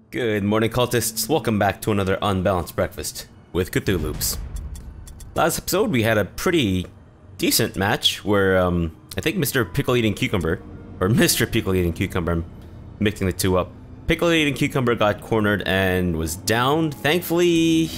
Good morning, cultists. Welcome back to another Unbalanced Breakfast with Cthulhu's. Last episode, we had a pretty decent match where, I think Mr. Pickle-Eating Cucumber, or Mr. Pickle-Eating Cucumber, I'm mixing the two up. Pickle-Eating Cucumber got cornered and was downed. Thankfully,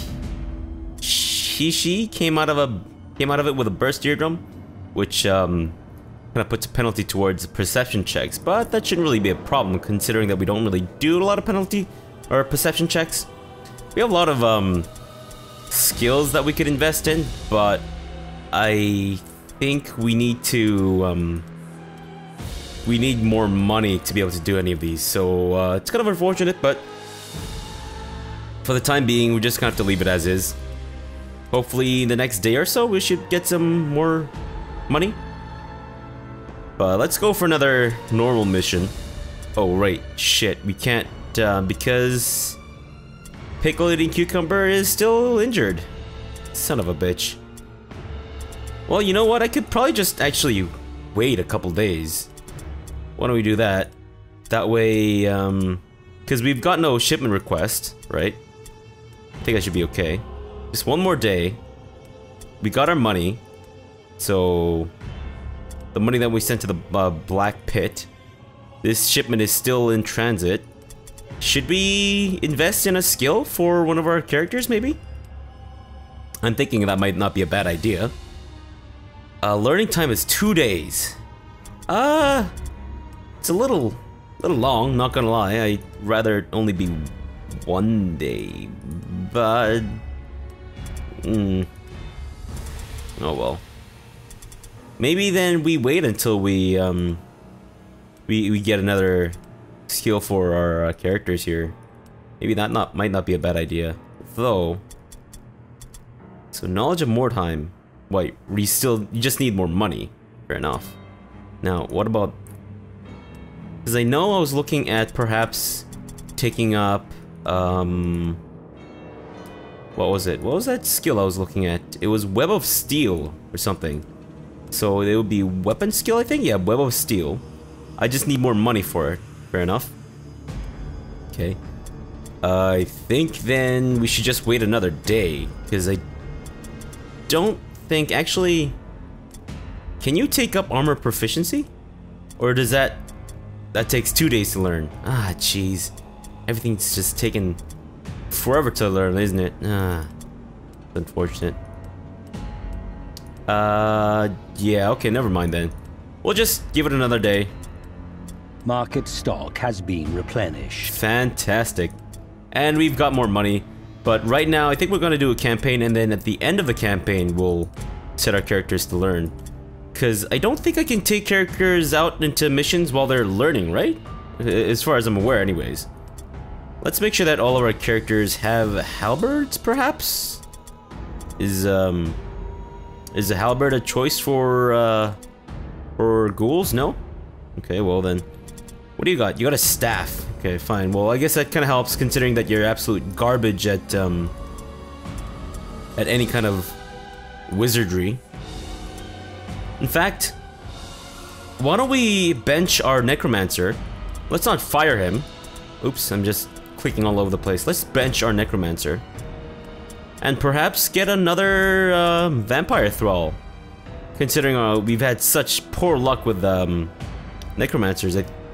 she came out of it with a burst eardrum, which, kind of puts a penalty towards perception checks, but that shouldn't really be a problem considering that we don't really do a lot of penalty or perception checks. We have a lot of skills that we could invest in, but I think we need to we need more money to be able to do any of these, so it's kind of unfortunate, but for the time being we're just gonna have to leave it as is. Hopefully the next day or so we should get some more money. But let's go for another normal mission. Oh right, shit, we can't because Pickle-Eating Cucumber is still injured. Son of a bitch. Well, you know what? I could probably just actually wait a couple days. Why don't we do that? That way, because we've got no shipment request, right? I think I should be okay. Just one more day. We got our money, so the money that we sent to the Black Pit. This shipment is still in transit. Should we invest in a skill for one of our characters, maybe? I'm thinking that might not be a bad idea. Learning time is 2 days. It's a little long, not gonna lie. I'd rather it only be 1 day, but oh well. Maybe then we wait until we get another skill for our characters here. Maybe that might not be a bad idea, though. So knowledge of Mordheim. Wait, you just need more money. Fair enough. Now, what about? Because I know I was looking at perhaps taking up what was it? What was that skill I was looking at? It was Web of Steel or something. So it would be weapon skill, I think? Yeah, Web of Steel. I just need more money for it. Fair enough. Okay. I think then we should just wait another day, because I don't think... Actually, can you take up armor proficiency? Or does that takes 2 days to learn? Ah, jeez. Everything's just taking forever to learn, isn't it? Ah, unfortunate. Yeah, okay, never mind then. We'll just give it another day. Market stock has been replenished. Fantastic. And we've got more money. But right now, I think we're going to do a campaign, and then at the end of the campaign, we'll set our characters to learn. Because I don't think I can take characters out into missions while they're learning, right? As far as I'm aware, anyways. Let's make sure that all of our characters have halberds, perhaps? Is a halberd a choice for ghouls? No? Okay, well then. What do you got? You got a staff. Okay, fine. Well, I guess that kind of helps considering that you're absolute garbage at any kind of wizardry. In fact, why don't we bench our necromancer? Let's not fire him. Oops, I'm just clicking all over the place. Let's bench our necromancer. And perhaps get another vampire thrall. Considering we've had such poor luck with necromancers,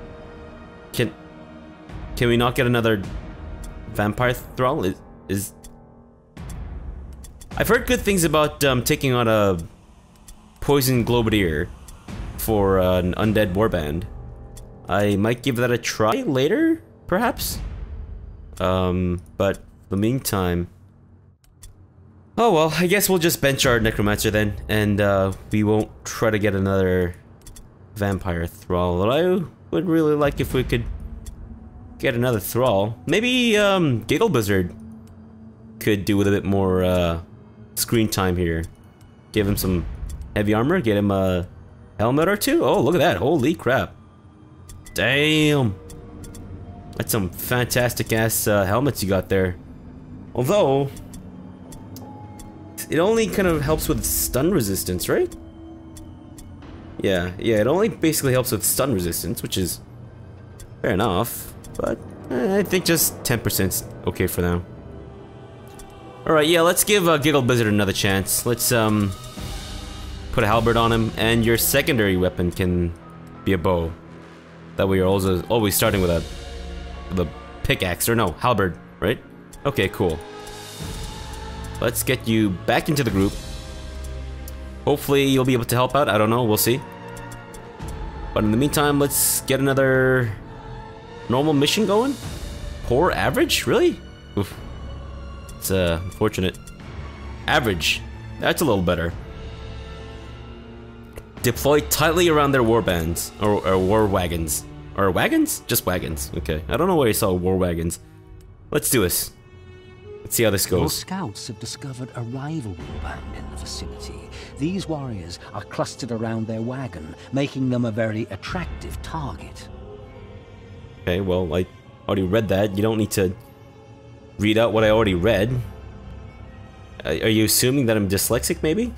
can we not get another vampire thrall? I've heard good things about taking on a poison globadier for an Undead Warband. I might give that a try later, perhaps. But in the meantime. Oh well, I guess we'll just bench our necromancer then, and we won't try to get another vampire thrall. But I would really like if we could get another thrall. Maybe Giggle Blizzard could do with a bit more screen time here. Give him some heavy armor, get him a helmet or two. Oh, look at that! Holy crap! Damn, that's some fantastic ass helmets you got there. Although it only kind of helps with stun resistance, right? Yeah, it only basically helps with stun resistance, which is fair enough, but I think just 10%'s okay for now. Alright, yeah, let's give Giggle Blizzard another chance. Let's put a halberd on him, and your secondary weapon can be a bow. That way you're also always starting with a pickaxe, or no, halberd, right? Okay, cool. Let's get you back into the group. Hopefully you'll be able to help out, I don't know, we'll see. But in the meantime, let's get another normal mission going. Poor average? Really? Oof. It's unfortunate. Average. That's a little better. Deploy tightly around their warbands. Or war wagons. Or wagons? Just wagons. Okay. I don't know where I saw war wagons. Let's do this. Let's see how this goes. Your scouts have discovered a rival warband in the vicinity. These warriors are clustered around their wagon, making them a very attractive target. Okay, well, I already read that. You don't need to read out what I already read. Are you assuming that I'm dyslexic, maybe?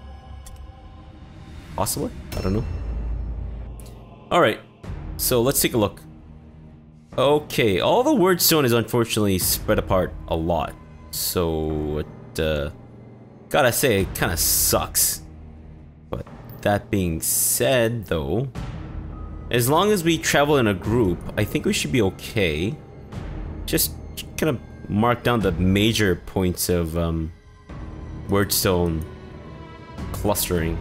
Possibly? I don't know. Alright, so let's take a look. Okay, all the wordstone is unfortunately spread apart a lot. So, it, gotta say, it kinda sucks. But that being said, though, as long as we travel in a group, I think we should be okay. Just kind of mark down the major points of wordstone clustering.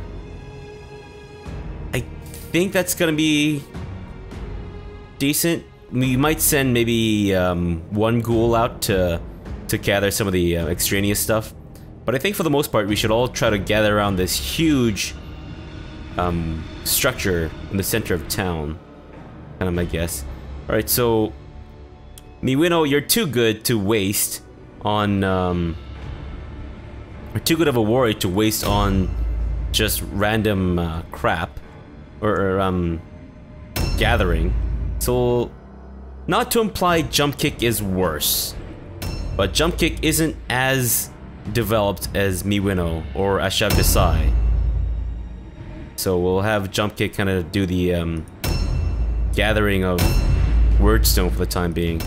I think that's gonna be decent. We might send maybe one ghoul out to gather some of the extraneous stuff. But I think for the most part, we should all try to gather around this huge structure in the center of town. Kind of my guess. Alright, so Miwino, you're too good to waste on you're too good of a warrior to waste on just random crap or gathering. So not to imply jump kick is worse, but jump kick isn't as developed as Miwino or Ashav Desai. So we'll have jump kick kind of do the gathering of wordstone for the time being.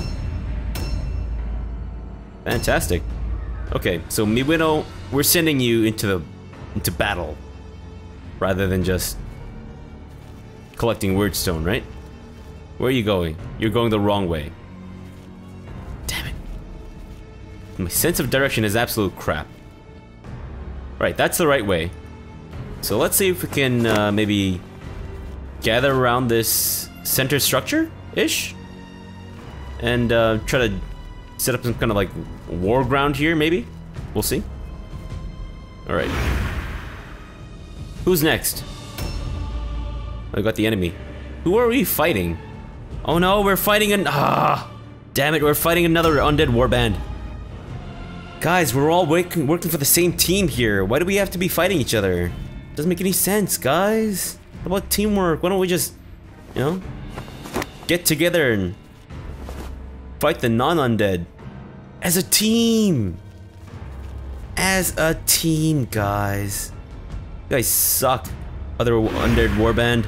Fantastic. Okay, so Miwino, we're sending you into battle rather than just collecting wordstone, right? Where are you going? You're going the wrong way. Damn it. My sense of direction is absolute crap. Right, that's the right way. So let's see if we can maybe gather around this center structure-ish? And try to set up some kind of like war ground here, maybe? We'll see. Alright. Who's next? I got the enemy. Who are we fighting? Oh no, we're fighting damn it, we're fighting another Undead Warband. Guys, we're all working for the same team here. Why do we have to be fighting each other? Doesn't make any sense, guys. What about teamwork? Why don't we just, you know, get together and fight the non-undead as a team? As a team, guys. You guys suck. Other Undead Warband.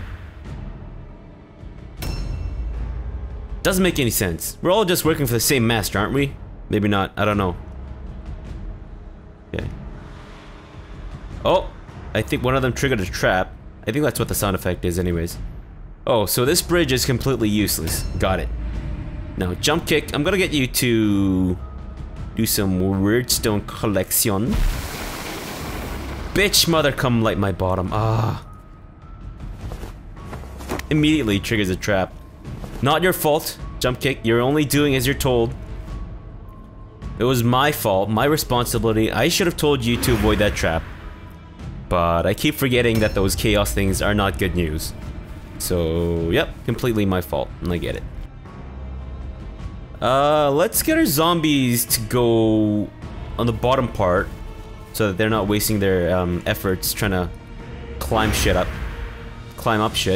Doesn't make any sense. We're all just working for the same master, aren't we? Maybe not. I don't know. Okay. Oh, I think one of them triggered a trap. I think that's what the sound effect is anyways. Oh, so this bridge is completely useless. Got it. Now, jump kick. I'm gonna get you to do some wordstone collection. Bitch, mother, come light my bottom. Immediately triggers a trap. Not your fault, jump kick. You're only doing as you're told. It was my fault, my responsibility. I should have told you to avoid that trap. But I keep forgetting that those chaos things are not good news. So, yep, completely my fault, and I get it. Let's get our zombies to go on the bottom part so that they're not wasting their efforts trying to climb up shit.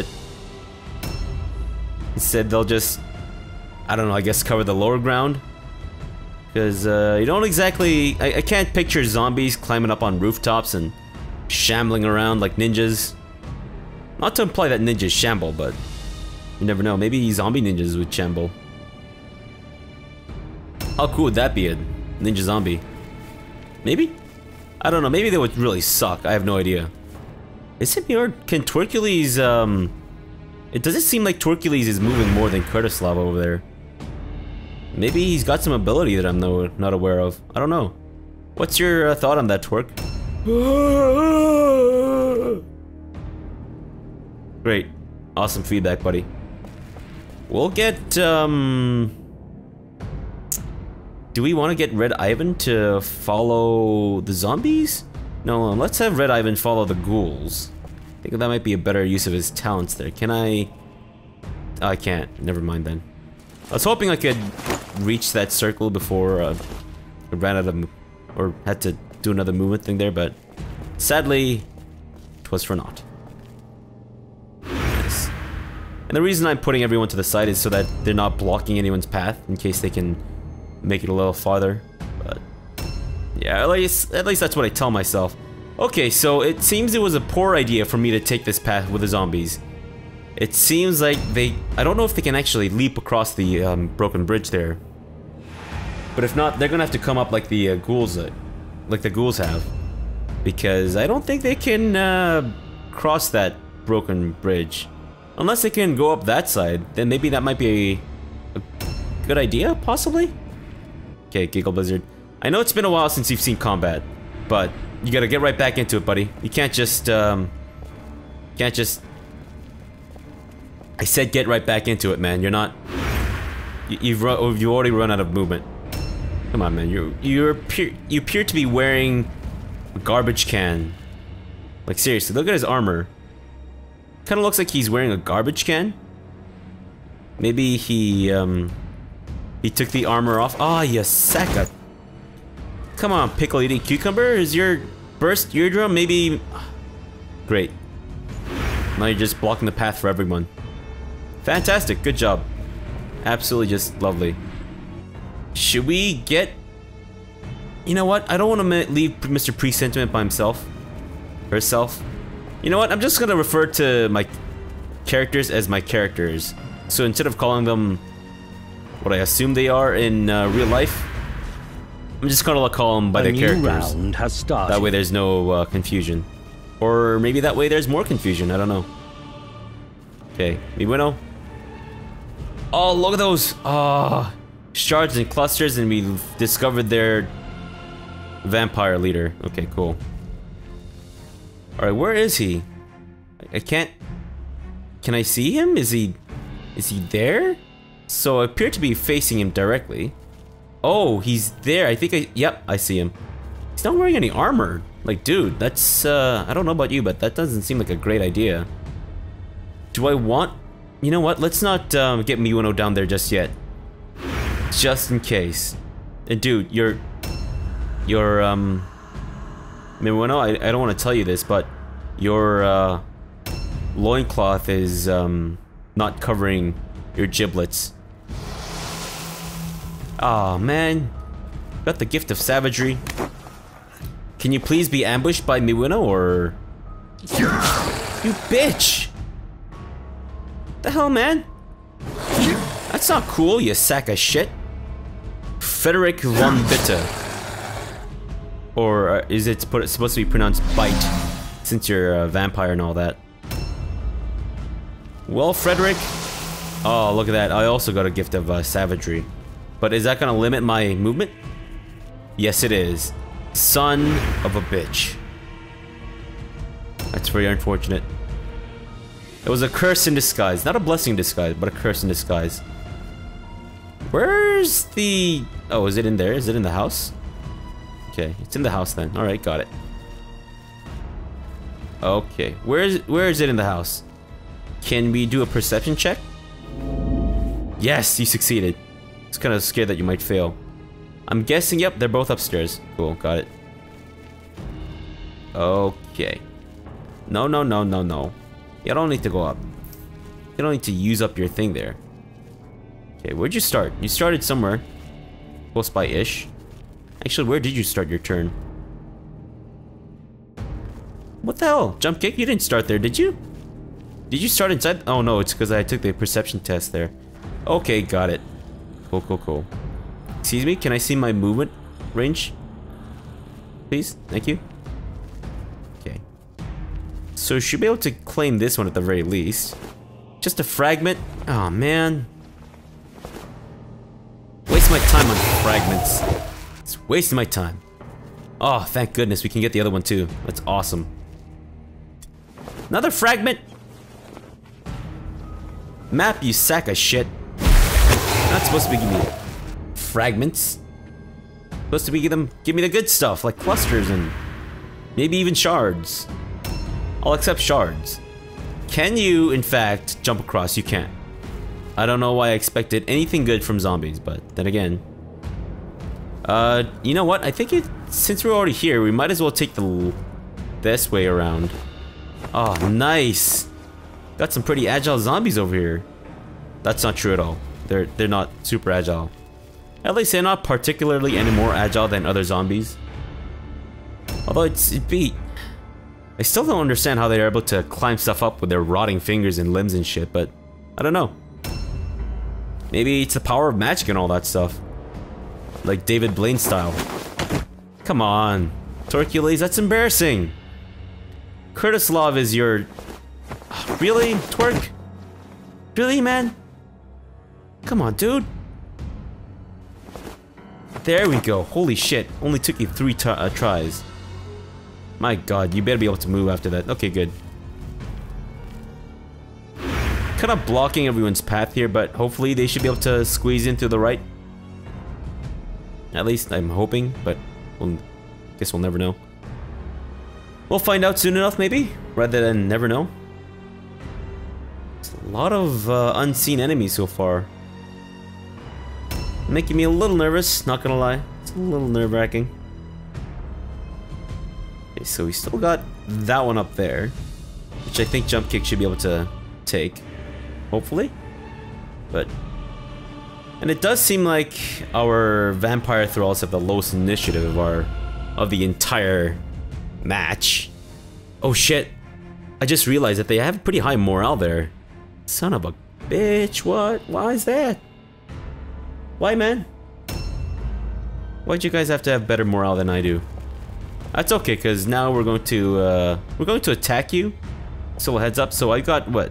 Instead, they'll just, I don't know, I guess cover the lower ground. Because you don't exactly, I can't picture zombies climbing up on rooftops and shambling around like ninjas. Not to imply that ninjas shamble, but you never know. Maybe zombie ninjas would shamble. How cool would that be, a ninja zombie? Maybe? I don't know, maybe they would really suck, I have no idea. Is it me or can Twerkules, it doesn't seem like Twerkules is moving more than Kurtislav over there. Maybe he's got some ability that I'm not aware of. I don't know. What's your thought on that, Twerk? Great. Awesome feedback, buddy. We'll get, do we want to get Red Ivan to follow the zombies? No, let's have Red Ivan follow the ghouls. I think that might be a better use of his talents there. Can I? Oh, I can't. Never mind then. I was hoping I could reach that circle before I ran out of, or had to do another movement thing there, but sadly, 'twas for naught. Nice. And the reason I'm putting everyone to the side is so that they're not blocking anyone's path in case they can make it a little farther. But yeah, at least that's what I tell myself. Okay, so it seems it was a poor idea for me to take this path with the zombies. It seems like I don't know if they can actually leap across the broken bridge there. But if not, they're gonna have to come up like the ghouls have. Because I don't think they can cross that broken bridge. Unless they can go up that side, then maybe that might be a good idea, possibly? Okay, Giggle Blizzard. I know it's been a while since you've seen combat, but you gotta get right back into it, buddy. You can't just, I said get right back into it, man. You're not... You already run out of movement. Come on, man. You appear to be wearing a garbage can. Like, seriously, look at his armor. Kinda looks like he's wearing a garbage can. Maybe he took the armor off. Ah, you sacka. Come on, pickle eating cucumber. Is your burst eardrum maybe... Great. Now you're just blocking the path for everyone. Fantastic, good job. Absolutely just lovely. Should we get... You know what? I don't want to leave Mr. Presentiment by himself. Herself. You know what? I'm just gonna refer to my characters as my characters. So instead of calling them what I assume they are in real life, I'm just gonna call them by their characters. Round has started. That way there's no confusion. Or maybe that way there's more confusion, I don't know. Okay, mi bueno. Oh, look at those! Ah, shards and clusters, and we discovered their vampire leader. Okay, cool. Alright, where is he? I can't... Can I see him? Is he there? So I appear to be facing him directly. Oh, he's there. I think yep, I see him. He's not wearing any armor. Like, dude, that's, I don't know about you, but that doesn't seem like a great idea. Do I want... You know what? Let's not get Miuno down there just yet. Just in case. And dude, Miuno, I don't want to tell you this, but your loincloth is not covering your giblets. Aw, oh, man. Got the gift of savagery. Can you please be ambushed by Miuno, or... You bitch! The hell, man? That's not cool, you sack of shit. Frederick von Bitte. Or is it supposed to be pronounced bite, since you're a vampire and all that? Well, Frederick... Oh, look at that. I also got a gift of savagery. But is that gonna limit my movement? Yes, it is. Son of a bitch. That's very unfortunate. It was a curse in disguise. Not a blessing in disguise, but a curse in disguise. Where's the... Oh, is it in there? Is it in the house? Okay, it's in the house then. Alright, got it. Okay, where is it in the house? Can we do a perception check? Yes, you succeeded. I was kind of scared that you might fail. I'm guessing, yep, they're both upstairs. Cool, got it. Okay. No. You don't need to go up. You don't need to use up your thing there. Okay, where'd you start? You started somewhere. Close by-ish. Actually, where did you start your turn? What the hell? Jump kick? You didn't start there, did you? Did you start inside? Oh no, it's because I took the perception test there. Okay, got it. Cool. Excuse me, can I see my movement range? Please, thank you. Okay. So we should be able to claim this one at the very least. Just a fragment? Oh man. Waste my time on fragments. It's wasting my time. Oh, thank goodness we can get the other one too. That's awesome. Another fragment? Map, you sack of shit. Not supposed to be giving me fragments. Supposed to be give me the good stuff, like clusters and maybe even shards. I'll accept shards. Can you, in fact, jump across? You can't. I don't know why I expected anything good from zombies, but then again. You know what? I think since we're already here, we might as well take this way around. Oh, nice. Got some pretty agile zombies over here. That's not true at all. They're not super agile. At least they're not particularly any more agile than other zombies. Although it'd be... I still don't understand how they're able to climb stuff up with their rotting fingers and limbs and shit, but I don't know. Maybe it's the power of magic and all that stuff. Like David Blaine style. Come on. Torcules, that's embarrassing. Kurtislav is your... Really? Twerk? Really, man? Come on, dude. There we go. Holy shit. Only took you 3 tries. My god, you better be able to move after that. Okay, good. Kind of blocking everyone's path here, but hopefully they should be able to squeeze in to the right. At least I'm hoping, but guess we'll never know. We'll find out soon enough, maybe, rather than never know. It's a lot of unseen enemies so far. Making me a little nervous, not gonna lie. It's a little nerve-wracking. Okay, so we still got that one up there, which I think Jump Kick should be able to take. Hopefully. And it does seem like our vampire thralls have the lowest initiative of the entire match. Oh shit. I just realized that they have pretty high morale there. Son of a bitch, what? Why is that? Why, man? Why'd you guys have to have better morale than I do? That's okay, because now we're going to attack you. So heads up, so I got what?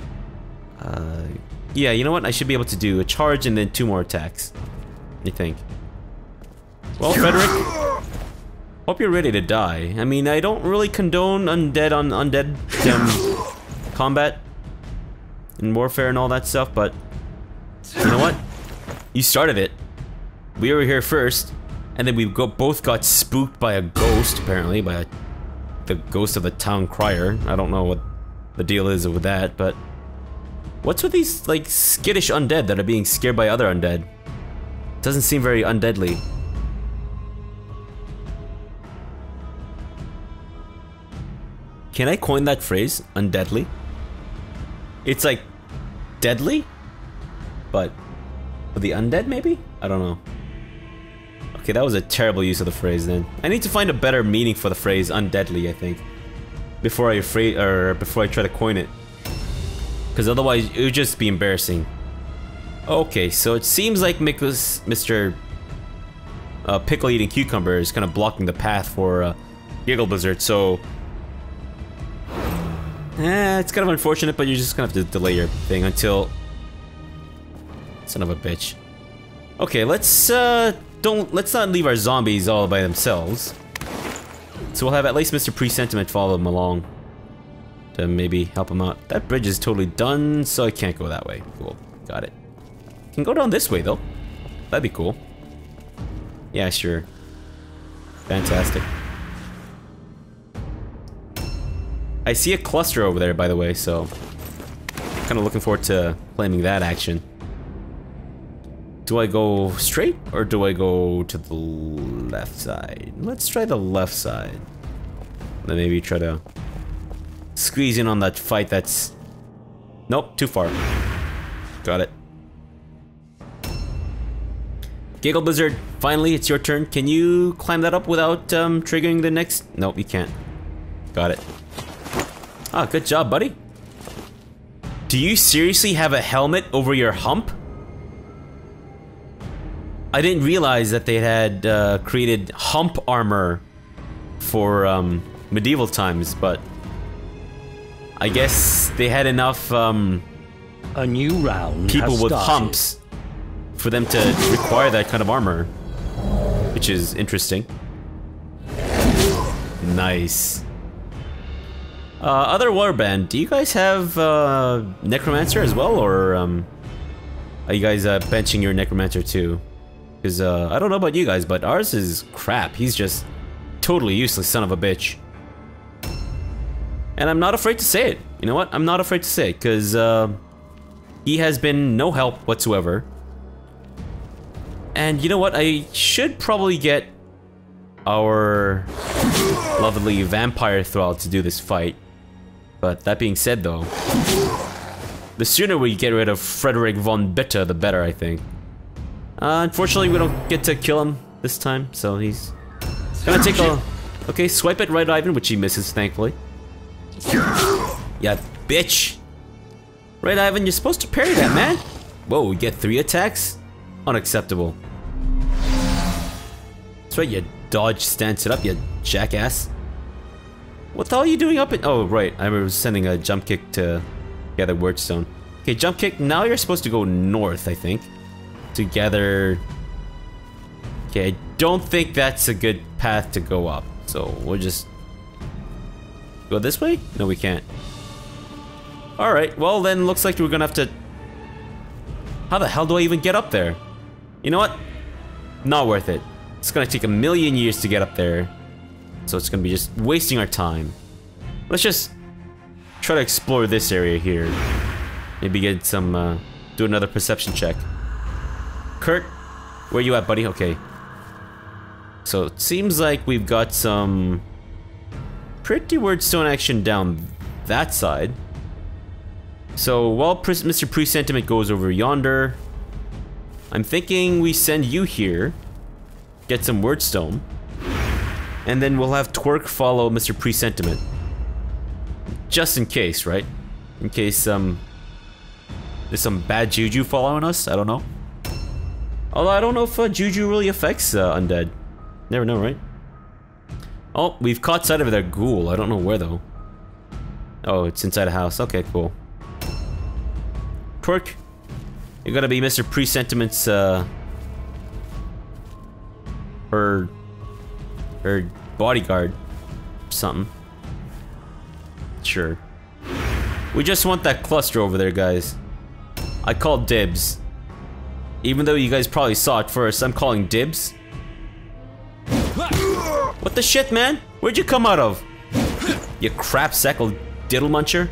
Yeah, you know what? I should be able to do a charge and then 2 more attacks. What do you think? Well, Frederick, hope you're ready to die. I mean, I don't really condone undead on undead combat and warfare and all that stuff, but you know what? You started it. We were here first, and then we both got spooked by a ghost, apparently, by the ghost of the town crier. I don't know what the deal is with that, but what's with these, like, skittish undead that are being scared by other undead? Doesn't seem very undeadly. Can I coin that phrase? Undeadly? It's like deadly, but for the undead, maybe? I don't know. Okay, that was a terrible use of the phrase then. I need to find a better meaning for the phrase undeadly, I think, before I try to coin it. Because otherwise, it would just be embarrassing. Okay, so it seems like Mr. Pickle Eating Cucumber is kind of blocking the path for Giggle Blizzard, so... it's kind of unfortunate, but you're just gonna have to delay your thing until... Son of a bitch. Okay, let's not leave our zombies all by themselves. So we'll have at least Mr. Presentiment follow them along to maybe help him out. That bridge is totally done, so I can't go that way. Cool, got it. Can go down this way though. That'd be cool. Yeah, sure. Fantastic. I see a cluster over there, by the way, so kind of looking forward to claiming that action. Do I go straight or do I go to the left side? Let's try the left side. Then maybe try to squeeze in on that fight that's... Nope, too far. Got it. Giggle Blizzard, finally, it's your turn. Can you climb that up without triggering the next... Nope, you can't. Got it. Ah, good job, buddy. Do you seriously have a helmet over your hump? I didn't realize that they had created hump armor for medieval times, but I guess they had enough a new round people has with started. humps for them to require that kind of armor, which is interesting. Nice. Other warband, do you guys have necromancer as well, or are you guys benching your necromancer too? Because I don't know about you guys, but ours is crap. He's just totally useless son of a bitch. And I'm not afraid to say it. You know what? I'm not afraid to say it, because he has been no help whatsoever. And you know what? I should probably get our lovely vampire thrall to do this fight. But that being said though, the sooner we get rid of Frederick von Bitter, the better, I think. Unfortunately, we don't get to kill him this time, so he's gonna take a... Okay, swipe at Red Ivan, which he misses, thankfully. Yeah, bitch! Red Ivan, you're supposed to parry that, man! Whoa, we get 3 attacks? Unacceptable. That's right, you dodge stance it up, you jackass. What the hell are you doing up in... Oh, right, I was sending a jump kick to gather Wordstone. Okay, jump kick, now you're supposed to go north, I think. To gather... Okay, I don't think that's a good path to go up, so we'll just... Go this way? No, we can't. Alright, well then looks like we're gonna have to... How the hell do I even get up there? You know what? Not worth it. It's gonna take a million years to get up there. So it's gonna be just wasting our time. Let's just try to explore this area here. Maybe get some, do another perception check. Kurt, where you at, buddy? Okay. So it seems like we've got some pretty Wordstone action down that side. So while Mr. Presentiment goes over yonder, I'm thinking we send you here, get some Wordstone, and then we'll have Twerk follow Mr. Presentiment. Just in case, right? In case there's some bad juju following us, I don't know. Although I don't know if juju really affects undead. Never know, right? Oh, we've caught sight of their ghoul. I don't know where though. Oh, it's inside a house. Okay, cool. Twerk, you're gonna be Mr. Presentiment's her bodyguard or something. Sure. We just want that cluster over there, guys. I call dibs. Even though you guys probably saw it first, I'm calling dibs. What the shit, man? Where'd you come out of? You crap sack of diddle muncher.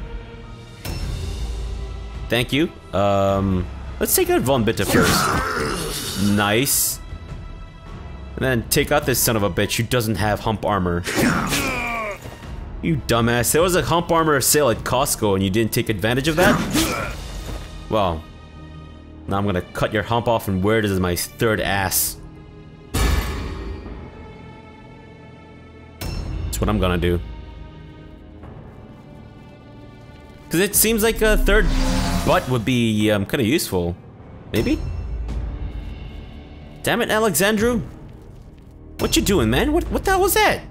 Thank you. Let's take out Von Bitter first. Nice. And then take out this son of a bitch who doesn't have hump armor. You dumbass. There was a hump armor sale at Costco and you didn't take advantage of that? Well, now I'm gonna cut your hump off and wear it as my third ass. That's what I'm gonna do. Cause it seems like a third butt would be kind of useful. Maybe? Damn it, Alexandru. What you doing, man? What the hell was that?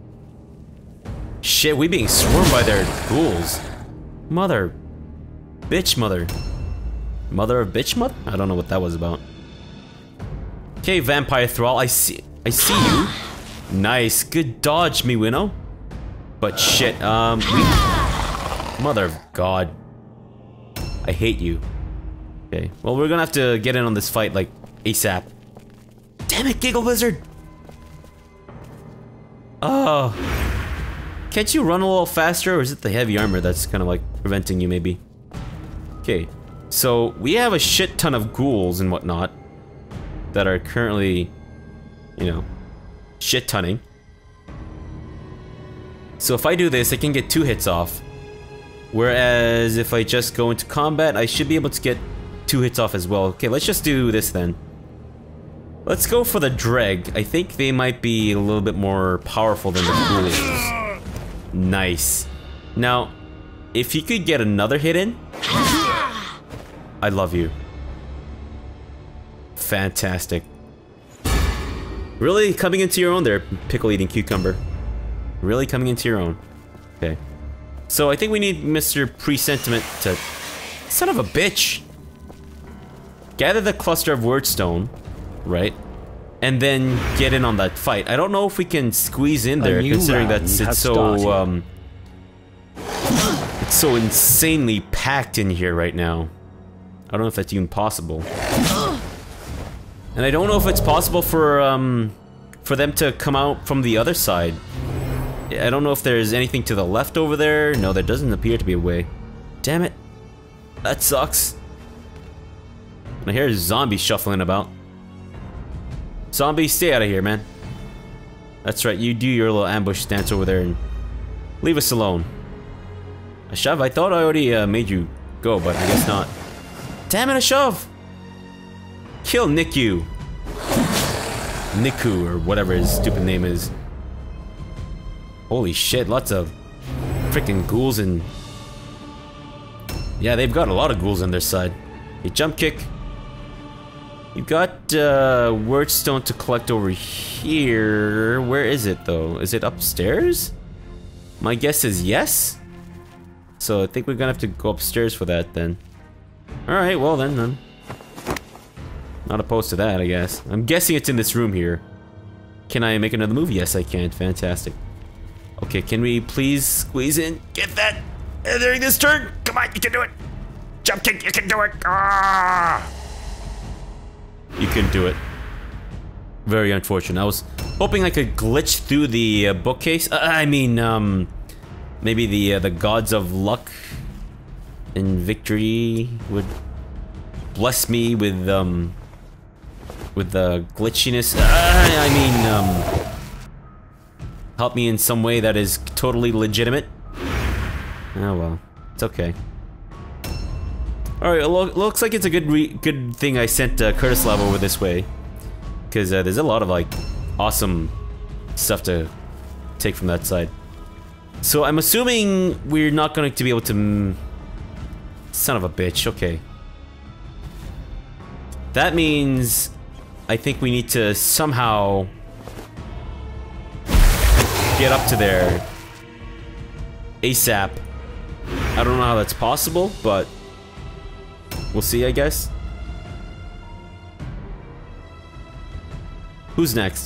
Shit, we being swarmed by their ghouls. Mother. Bitch mother. Mother of bitch mother? I don't know what that was about. Okay, Vampire Thrall, I see you. Nice, good dodge, me winnow. But shit, Mother of God. I hate you. Okay, well we're gonna have to get in on this fight like ASAP. Damn it, Giggle Wizard! Oh. Can't you run a little faster, or is it the heavy armor that's kind of like preventing you maybe? Okay, so we have a shit ton of ghouls and whatnot that are currently, you know, shit tonning. So if I do this, I can get 2 hits off. Whereas if I just go into combat, I should be able to get 2 hits off as well. Okay, let's just do this then. Let's go for the Dreg. I think they might be a little bit more powerful than the ghouls. Nice. Now, if you could get another hit in, I love you. Fantastic. Really coming into your own there, pickle-eating cucumber. Really coming into your own. Okay. So I think we need Mr. Presentiment to... Son of a bitch! Gather the cluster of wordstone, right? And then get in on that fight. I don't know if we can squeeze in there, considering that it's so, it's so insanely packed in here right now. I don't know if that's even possible. And I don't know if it's possible for them to come out from the other side. I don't know if there's anything to the left over there. No, there doesn't appear to be a way. Damn it. That sucks. And I hear zombies shuffling about. Zombies, stay out of here, man. That's right, you do your little ambush dance over there and leave us alone. Ashav, I thought I already made you go, but I guess not. Damn it, Ashav! Kill Niku. Niku, or whatever his stupid name is. Holy shit, lots of freaking ghouls and... Yeah, they've got a lot of ghouls on their side. A jump kick. You got wordstone to collect over here. Where is it though? Is it upstairs? My guess is yes. So I think we're gonna have to go upstairs for that then. Alright, well then, I'm not opposed to that, I guess. I'm guessing it's in this room here. Can I make another move? Yes, I can. Fantastic. Okay, can we please squeeze in? Get that during this turn! Come on, you can do it! Jump kick, you can do it! Ah! You couldn't do it. Very unfortunate. I was hoping I could glitch through the bookcase. Maybe the gods of luck and victory would bless me with the glitchiness. Help me in some way that is totally legitimate. Oh well, it's okay. Alright, looks like it's a good thing I sent Curtislav over this way. Because there's a lot of, like, awesome stuff to take from that side. So I'm assuming we're not going to be able to... Son of a bitch, okay. That means... I think we need to somehow... get up to there. ASAP. I don't know how that's possible, but... We'll see, I guess. Who's next?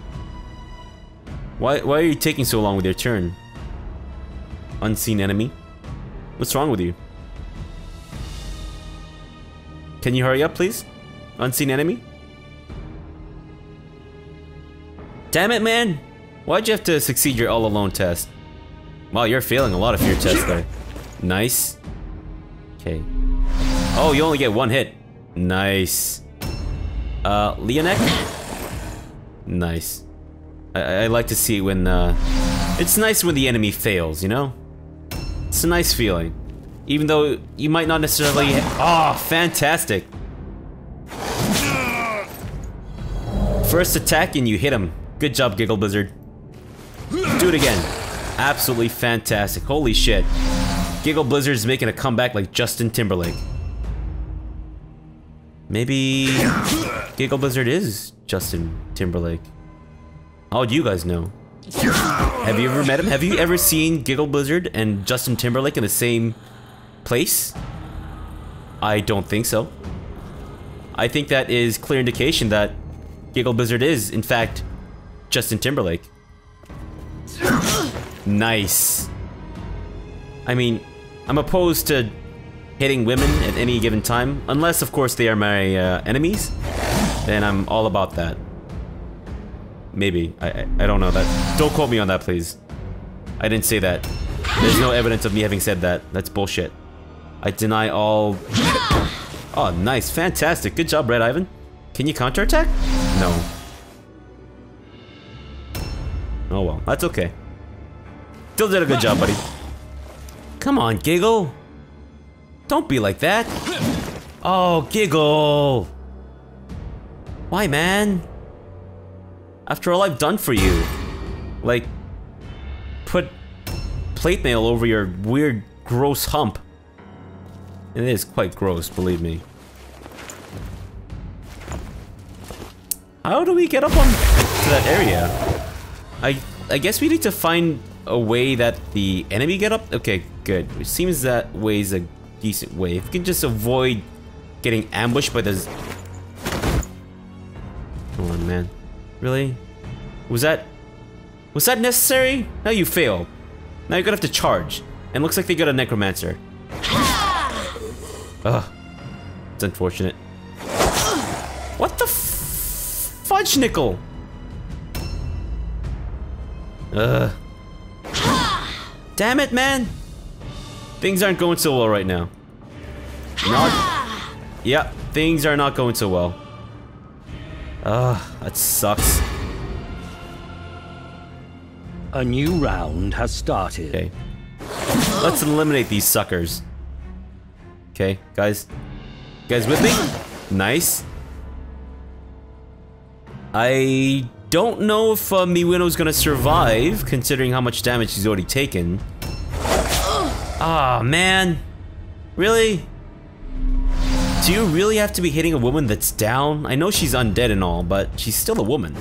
Why are you taking so long with your turn? Unseen enemy? What's wrong with you? Can you hurry up, please? Unseen enemy? Damn it, man! Why'd you have to succeed your all-alone test? Wow, you're failing a lot of your tests there. Nice. Okay. Oh, you only get one hit. Nice. Leonek? Nice. I like to see when, it's nice when the enemy fails, you know? It's a nice feeling. Even though you might not necessarily... Oh, fantastic. First attack and you hit him. Good job, Giggle Blizzard. Do it again. Absolutely fantastic. Holy shit. Giggle Blizzard's making a comeback like Justin Timberlake. Maybe Giggle Blizzard is Justin Timberlake. How do you guys know? Have you ever met him? Have you ever seen Giggle Blizzard and Justin Timberlake in the same place? I don't think so. I think that is clear indication that Giggle Blizzard is, in fact, Justin Timberlake. Nice. I mean, I'm opposed to hitting women at any given time, unless of course they are my enemies, then I'm all about that. Maybe. I don't know that. Don't quote me on that, please. I didn't say that. There's no evidence of me having said that. That's bullshit. I deny all... Oh, nice. Fantastic. Good job, Red Ivan. Can you counterattack? No. Oh well. That's okay. Still did a good job, buddy. Come on, Giggle. Don't be like that. Oh, Giggle. Why, man? After all I've done for you. Like, put plate mail over your weird, gross hump. It is quite gross, believe me. How do we get up on to that area? I guess we need to find a way that the enemy get up? Okay, good. It seems that way is a decent way. If we can just avoid getting ambushed by this... Come on, man. Really? Was that necessary? Now you failed. Now you're gonna have to charge. And looks like they got a necromancer. Ugh. It's unfortunate. What the fudge nickel? Ugh. Damn it, man! Things aren't going so well right now. Yeah, things are not going so well. Ugh, that sucks. A new round has started. Okay. Let's eliminate these suckers. Okay, guys. You guys with me? Nice. I don't know if Miwino's gonna survive, considering how much damage he's already taken. Ah, man. Really? Do you really have to be hitting a woman that's down? I know she's undead and all, but she's still a woman.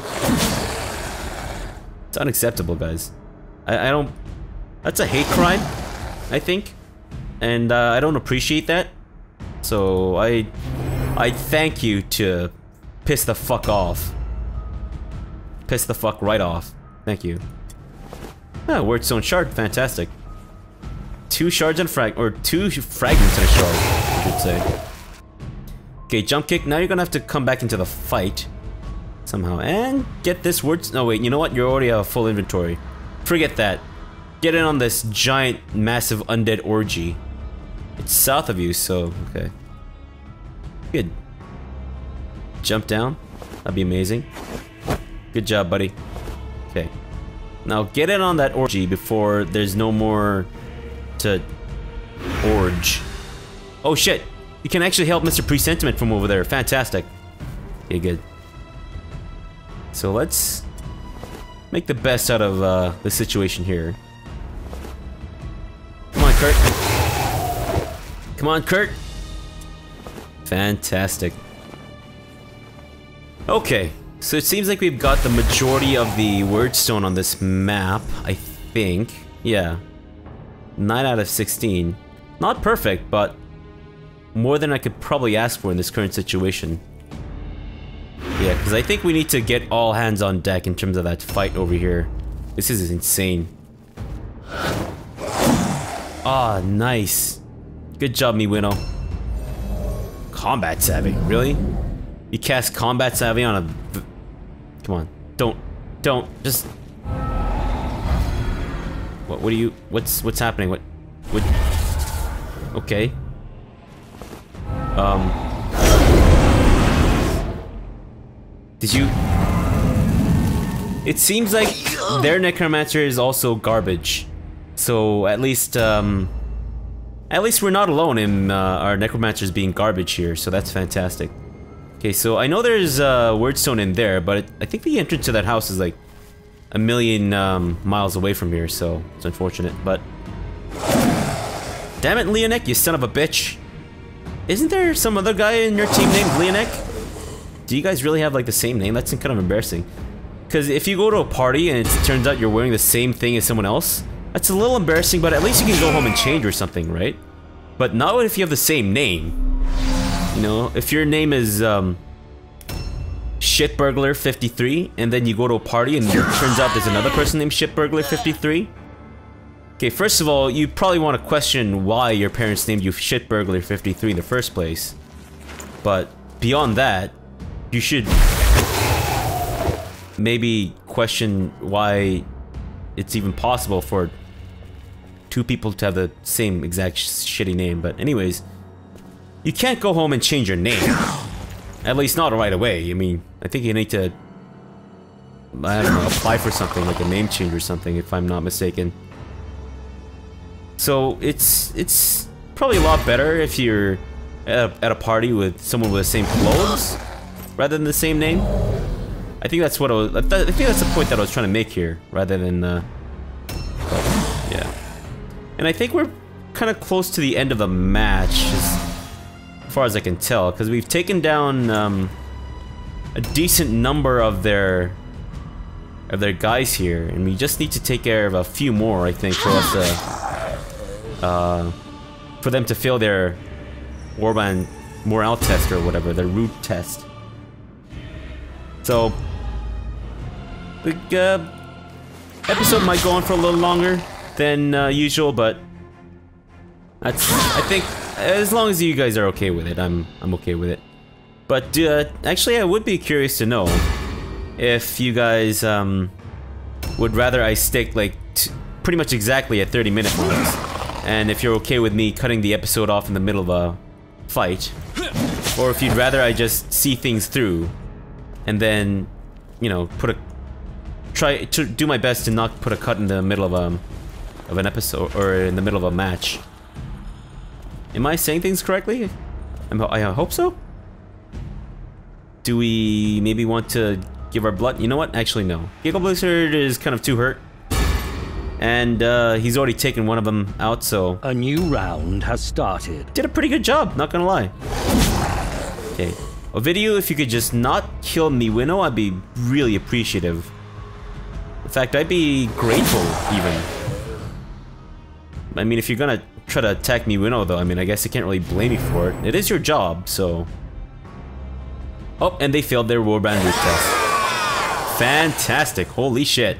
It's unacceptable, guys. I don't... That's a hate crime, I think. And I don't appreciate that. So I thank you to piss the fuck off. Piss the fuck right off. Thank you. Ah, Wordstone shard, fantastic. 2 shards and two fragments and a shard, I should say. Okay, jump kick. Now you're gonna have to come back into the fight somehow and get this word. No, wait. You know what? You already have a full inventory. Forget that. Get in on this giant, massive undead orgy. It's south of you, so okay. Good. Jump down. That'd be amazing. Good job, buddy. Okay. Now get in on that orgy before there's no more to orge. Oh shit! You can actually help Mr. Presentiment from over there. Fantastic. Okay, good. So let's make the best out of the situation here. Come on, Kurt. Come on, Kurt. Fantastic. Okay, so it seems like we've got the majority of the wordstone on this map, I think. Yeah. 9 out of 16. Not perfect, but more than I could probably ask for in this current situation. Yeah, because I think we need to get all hands on deck in terms of that fight over here. This is insane. Ah, nice. Good job, Miwino. Combat Savvy, really? You cast Combat Savvy on a... Come on, don't, just... What do you... What's happening? What... Okay. Did you... It seems like their necromancer is also garbage. So at least we're not alone in our necromancers being garbage here, so that's fantastic. Okay, so I know there's wordstone in there, but I think the entrance to that house is like a million miles away from here, so it's unfortunate, but... Damn it, Leonek, you son of a bitch. Isn't there some other guy in your team named Leonek? Do you guys really have like the same name? That's kind of embarrassing. Because if you go to a party and it turns out you're wearing the same thing as someone else, that's a little embarrassing, but at least you can go home and change or something, right? But not if you have the same name. You know, if your name is Shitburglar53, and then you go to a party and it turns out there's another person named Shitburglar53. Okay, first of all, you probably want to question why your parents named you Shitburglar53 in the first place. But beyond that, you should maybe question why it's even possible for 2 people to have the same exact shitty name. But anyways, you can't go home and change your name. At least not right away. I mean, I think you need to, I don't know, apply for something like a name change or something, if I'm not mistaken. So it's probably a lot better if you're at a party with someone with the same clothes rather than the same name. I think that's what I think that's the point that I was trying to make here, rather than but, yeah. And I think we're kind of close to the end of the match, as far as I can tell, because we've taken down a decent number of their guys here, and we just need to take care of a few more, I think, for us to, for them to fail their Warband morale test or whatever, their root test. So, the episode might go on for a little longer than usual, but that's, I think, as long as you guys are okay with it, I'm okay with it. But actually, I would be curious to know if you guys would rather I stick like pretty much exactly at 30-minute marks, and if you're okay with me cutting the episode off in the middle of a fight, or if you'd rather I just see things through and then, you know, try to do my best to not put a cut in the middle of an episode or in the middle of a match. Am I saying things correctly? I hope so. Do we maybe want to give our blood? You know what? Actually, no. Giggle Blizzard is kind of too hurt, and he's already taken one of them out. So a new round has started. Did a pretty good job, not gonna lie. Okay, Ovidio, if you could just not kill Miwino, I'd be really appreciative. In fact, I'd be grateful, even. I mean, if you're gonna try to attack Miwino, though, I mean, I guess you can't really blame me for it. It is your job, so... Oh, and they failed their Warband root test. Fantastic, holy shit.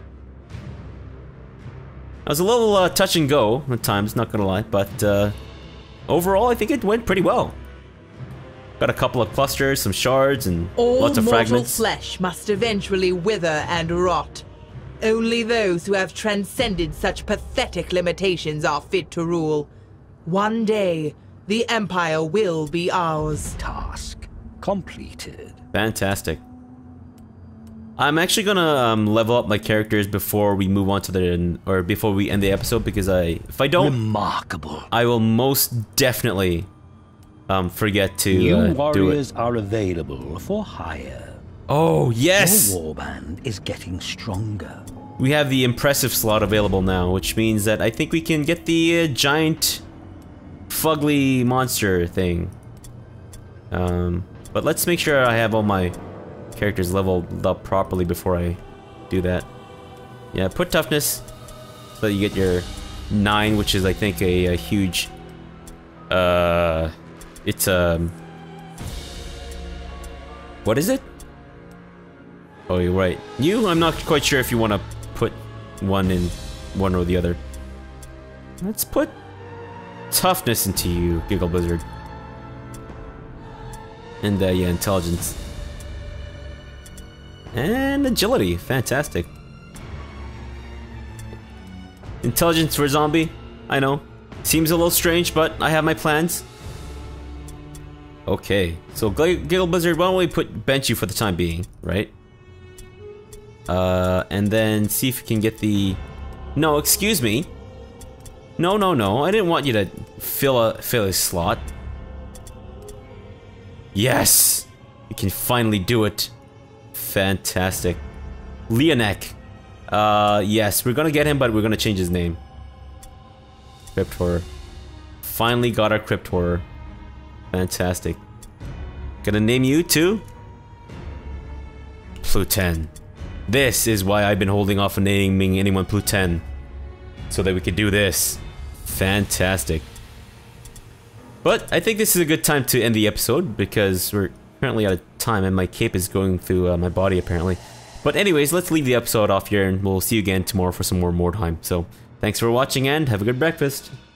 I was a little touch and go at times, not gonna lie, but overall, I think it went pretty well. Got a couple of clusters, some shards, and lots of fragments. All mortal flesh must eventually wither and rot. Only those who have transcended such pathetic limitations are fit to rule. One day, the Empire will be ours. Task completed. Fantastic. I'm actually gonna level up my characters before we move on to before we end the episode, because if I don't, remarkable, I will most definitely forget to new do warriors it. are available for hire. Oh yes! Your warband is getting stronger. We have the impressive slot available now, which means that I think we can get the giant fugly monster thing. But let's make sure I have all my characters leveled up properly before I do that. Yeah, put toughness so that you get your 9, which is I think a huge. It's what is it? Oh, you're right. I'm not quite sure if you want to put one in one or the other. Let's put toughness into you, Giggle Blizzard. And yeah, intelligence. And agility, fantastic. Intelligence for a zombie, I know. Seems a little strange, but I have my plans. Okay, so Giggle Blizzard, why don't we bench you for the time being, right? And then see if we can get the... No, excuse me. No, I didn't want you to fill a slot. Yes! We can finally do it. Fantastic. Leonek. Yes, we're gonna get him, but we're gonna change his name. Crypt Horror. Finally got our Crypt Horror. Fantastic. Gonna name you too? Pluten. This is why I've been holding off on naming anyone Pluten. So that we could do this. Fantastic. But I think this is a good time to end the episode, because we're currently out of time and my cape is going through my body apparently. But anyways, let's leave the episode off here and we'll see you again tomorrow for some more Mordheim. So, thanks for watching and have a good breakfast.